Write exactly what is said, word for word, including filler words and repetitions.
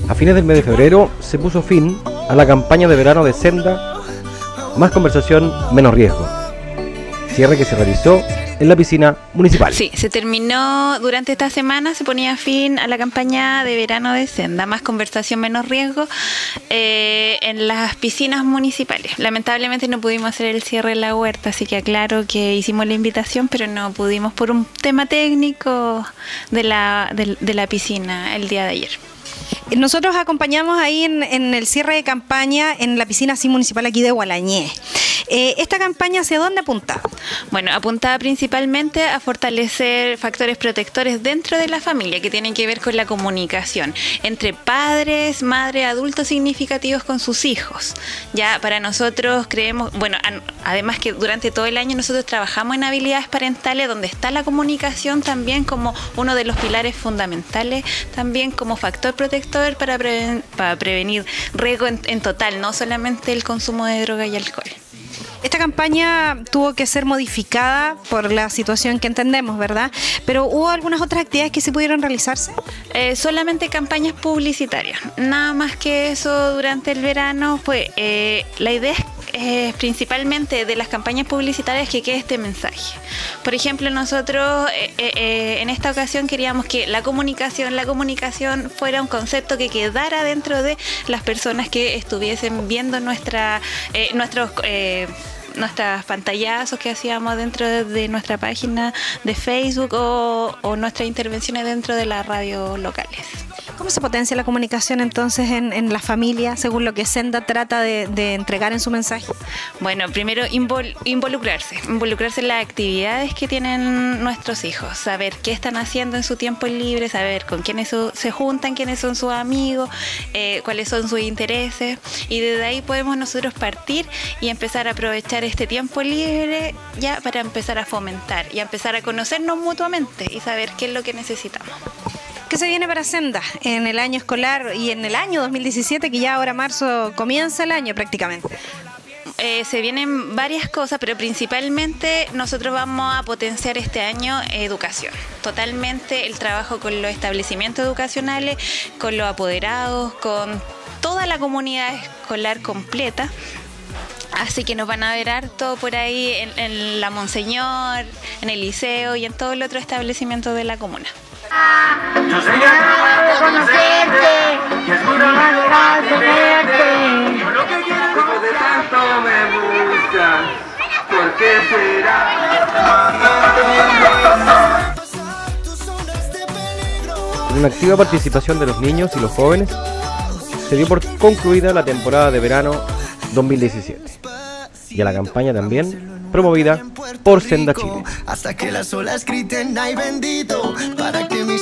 A fines del mes de febrero se puso fin a la campaña de verano de Senda, más conversación, menos riesgo. Cierre que se realizó en la piscina municipal. Sí, se terminó durante esta semana, se ponía fin a la campaña de verano de Senda, más conversación, menos riesgo, eh, en las piscinas municipales. Lamentablemente no pudimos hacer el cierre en la huerta, así que aclaro que hicimos la invitación, pero no pudimos por un tema técnico de la, de, de la piscina el día de ayer. Nosotros acompañamos ahí en, en el cierre de campaña en la piscina así municipal aquí de Gualañé. Eh, ¿Esta campaña hacia dónde apunta? Bueno, apuntaba principalmente a fortalecer factores protectores dentro de la familia que tienen que ver con la comunicación entre padres, madres, adultos significativos con sus hijos. Ya para nosotros creemos, bueno, además que durante todo el año nosotros trabajamos en habilidades parentales donde está la comunicación también como uno de los pilares fundamentales, también como factor protector para, preven para prevenir riesgo en, en total, no solamente el consumo de droga y alcohol. Esta campaña tuvo que ser modificada por la situación que entendemos, ¿verdad? Pero ¿hubo algunas otras actividades que se pudieron realizarse? Eh, solamente campañas publicitarias, nada más que eso durante el verano. Fue eh, la idea es eh, principalmente de las campañas publicitarias que quede este mensaje. Por ejemplo, nosotros eh, eh, en esta ocasión queríamos que la comunicación, la comunicación fuera un concepto que quedara dentro de las personas que estuviesen viendo nuestra, eh, nuestros... Eh, nuestras pantallazos que hacíamos dentro de, de nuestra página de Facebook o, o nuestras intervenciones dentro de las radios locales. ¿Cómo se potencia la comunicación entonces en, en la familia, según lo que Senda trata de, de entregar en su mensaje? Bueno, primero invol, involucrarse, involucrarse en las actividades que tienen nuestros hijos, saber qué están haciendo en su tiempo libre, saber con quiénes su, se juntan, quiénes son sus amigos, eh, cuáles son sus intereses, y desde ahí podemos nosotros partir y empezar a aprovechar este tiempo libre ya para empezar a fomentar y a empezar a conocernos mutuamente y saber qué es lo que necesitamos. ¿Qué se viene para Senda en el año escolar y en el año dos mil diecisiete, que ya ahora marzo comienza el año prácticamente? Eh, se vienen varias cosas, pero principalmente nosotros vamos a potenciar este año educación. Totalmente el trabajo con los establecimientos educacionales, con los apoderados, con toda la comunidad escolar completa. Así que nos van a ver harto por ahí en, en la Monseñor, en el liceo y en todo el otro establecimiento de la comuna. Yo sé que acabas de conocerte, y es muy normal tenerte. Yo lo que quiero después de tanto me buscas, ¿por qué será? Con una activa participación de los niños y los jóvenes, se dio por concluida la temporada de verano dos mil diecisiete. Y a la campaña también promovida por Senda Chile. Hasta que las olas griten ay bendito, para que mis